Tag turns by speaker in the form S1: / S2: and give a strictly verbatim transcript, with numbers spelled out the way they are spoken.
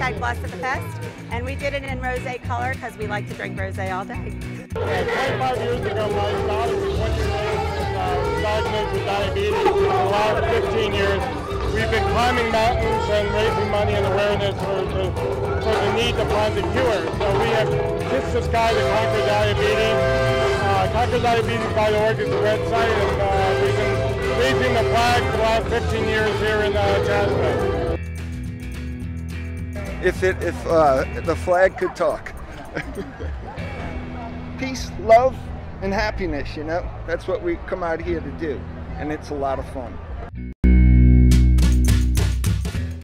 S1: hashtag Blessed the Fest, and we did it in rosé color because we like to drink rosé all day.
S2: Yeah, twenty-five years ago, my daughter was twenty-eight and uh, diagnosed with diabetes. For the last fifteen years, we've been climbing mountains and raising money and awareness for the, for the need to find the cure. So we have Kiss the Sky to Conquer Diabetes. Uh, Conquer Diabetes dot org is the website, and uh, we've been raising the flag for the last fifteen years here in uh, Jasmine.
S3: If it, if uh, the flag could talk. Peace, love, and happiness, you know? That's what we come out here to do, and it's a lot of fun.